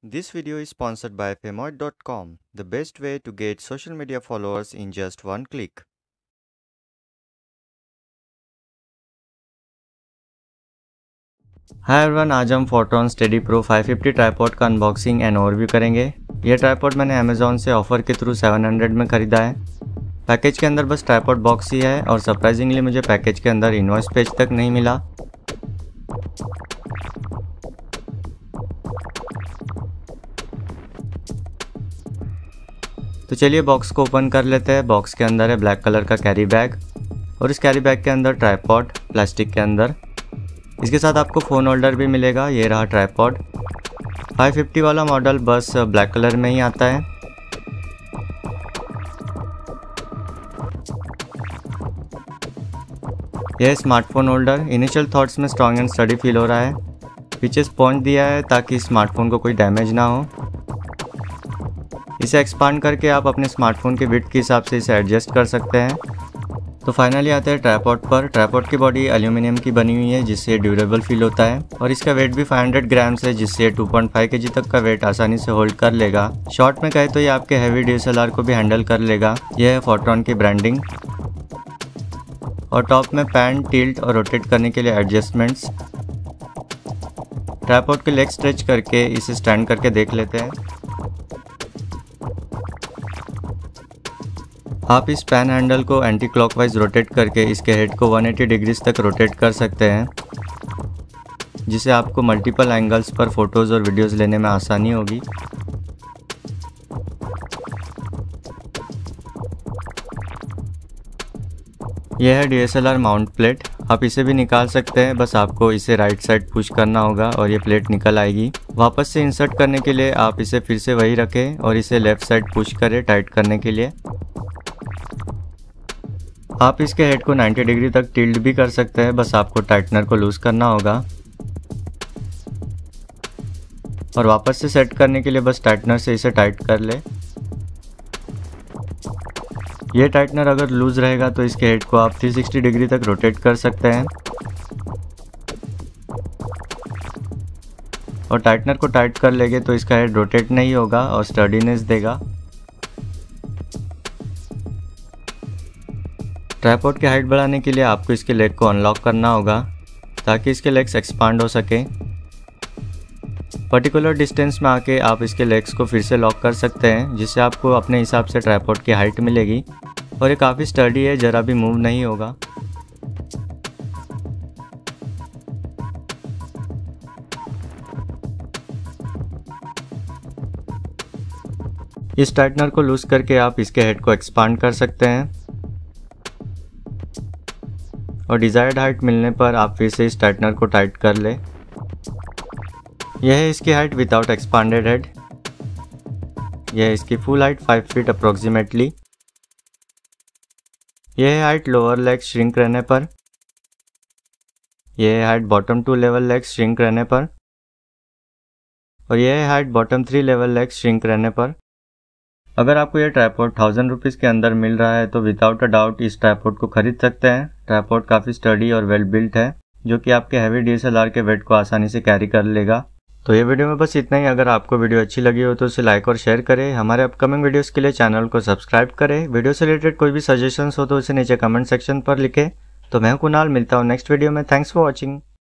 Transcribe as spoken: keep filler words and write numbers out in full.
This video is sponsored by Femoid dot com, the best way to get social media followers in just one click. Hi everyone, आज हम Photon steady pro five fifty tripod का unboxing and overview करेंगे। यह tripod मैंने Amazon से offer के through seven hundred में ख़रीदा है। पैकेज के अंदर बस ट्राइपॉड बॉक्स ही है और सरप्राइजिंगली मुझे पैकेज के अंदर इनवॉइस पेज तक नहीं मिला। तो चलिए बॉक्स को ओपन कर लेते हैं। बॉक्स के अंदर है ब्लैक कलर का कैरी बैग और इस कैरी बैग के अंदर ट्राइपॉड प्लास्टिक के अंदर। इसके साथ आपको फ़ोन होल्डर भी मिलेगा। ये रहा ट्राइपॉड। फाइव फिफ्टी वाला मॉडल बस ब्लैक कलर में ही आता है। यह स्मार्टफोन होल्डर। इनिशियल थॉट्स में स्ट्रॉन्ग एंड स्टडी फील हो रहा है। पीछे स्पॉन्ज दिया है ताकि स्मार्टफोन को कोई डैमेज ना हो। इसे एक्सपांड करके आप अपने स्मार्टफोन के विड्थ के हिसाब से इसे एडजस्ट कर सकते हैं। तो फाइनली आते हैं ट्राइपॉड पर। ट्राइपॉड की बॉडी एल्यूमिनियम की बनी हुई है जिससे ड्यूरेबल फील होता है और इसका वेट भी फाइव हंड्रेड ग्राम्स है जिससे टू पॉइंट फाइव केजी तक का वेट आसानी से होल्ड कर लेगा। शॉर्ट में कहे तो ये आपके heavy D S L R को भी हैंडल कर लेगा। यह है फोटोन की ब्रांडिंग और टॉप में पैन, टिल्ट और रोटेट करने के लिए एडजस्टमेंट्स। ट्राइपॉड के लेग स्ट्रेच करके इसे स्टैंड करके देख लेते हैं। आप इस पैन हैंडल को एंटी क्लॉकवाइज रोटेट करके इसके हेड को वन एटी डिग्रीज तक रोटेट कर सकते हैं जिससे आपको मल्टीपल एंगल्स पर फोटोज़ और वीडियोज़ लेने में आसानी होगी। यह है D S L R mount plate. आप इसे भी निकाल सकते हैं, बस आपको इसे राइट साइड पुश करना होगा और ये प्लेट निकल आएगी। वापस से इंसर्ट करने के लिए आप इसे फिर से वही रखें और इसे लेफ़्ट साइड पुश करें टाइट करने के लिए। आप इसके हेड को नाइंटी डिग्री तक टिल्ट भी कर सकते हैं, बस आपको टाइटनर को लूज करना होगा और वापस से सेट करने के लिए बस टाइटनर से इसे टाइट कर ले। ये टाइटनर अगर लूज रहेगा तो इसके हेड को आप थ्री सिक्सटी डिग्री तक रोटेट कर सकते हैं और टाइटनर को टाइट कर लेंगे तो इसका हेड रोटेट नहीं होगा और स्टडीनेस देगा। ट्राइपॉड की हाइट बढ़ाने के लिए आपको इसके लेग को अनलॉक करना होगा ताकि इसके लेग्स एक्सपांड हो सके। पर्टिकुलर डिस्टेंस में आके आप इसके लेग्स को फिर से लॉक कर सकते हैं जिससे आपको अपने हिसाब से ट्राइपॉड की हाइट मिलेगी और ये काफ़ी स्टडी है, ज़रा भी मूव नहीं होगा। इस टाइटनर को लूज करके आप इसके हेड को एक्सपांड कर सकते हैं और डिज़ायर्ड हाइट मिलने पर आप फिर से इस टाइटनर को टाइट कर ले। यह है इसकी हाइट विदाउट एक्सपांडेड हेड। यह है इसकी full height five feet approximately. यह है हाइट लोअर लेग्स श्रिंक रहने पर। यह है height bottom two level legs shrink रहने पर और यह है height bottom three level legs shrink रहने पर। अगर आपको यह ट्राइपॉड थाउजेंड रुपीज़ के अंदर मिल रहा है तो विदाउट अ डाउट इस ट्राइपॉड को खरीद सकते हैं। ट्राइपॉड काफ़ी स्टडी और वेल बिल्ट है जो कि आपके heavy D S L R के वेट को आसानी से कैरी कर लेगा। तो ये वीडियो में बस इतना ही। अगर आपको वीडियो अच्छी लगी हो तो उसे लाइक और शेयर करें। हमारे अपकमिंग वीडियोस के लिए चैनल को सब्सक्राइब करें। वीडियो से रिलेटेड कोई भी सजेशंस हो तो उसे नीचे कमेंट सेक्शन पर लिखें। तो मैं कुणाल, मिलता हूँ नेक्स्ट वीडियो में। Thanks for watching.